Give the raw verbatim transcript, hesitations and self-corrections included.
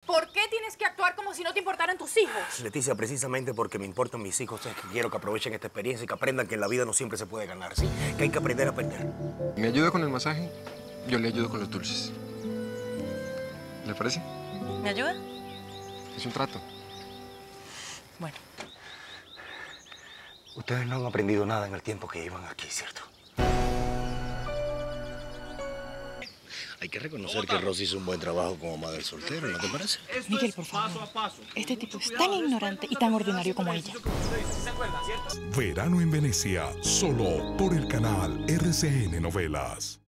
¿Por qué tienes que actuar como si no te importaran tus hijos? Leticia, precisamente porque me importan mis hijos, es que quiero que aprovechen esta experiencia y que aprendan que en la vida no siempre se puede ganar, ¿sí? Que hay que aprender a perder. ¿Me ayuda con el masaje? Yo le ayudo con los dulces. ¿Le parece? ¿Me ayuda? Es un trato. Bueno. Ustedes no han aprendido nada en el tiempo que llevan aquí, ¿cierto? Hay que reconocer que Rosy hizo un buen trabajo como madre soltera, ¿no te parece? Miguel, por favor. Este tipo es tan ignorante y tan ordinario como ella. Verano en Venecia, solo por el canal R C N Novelas.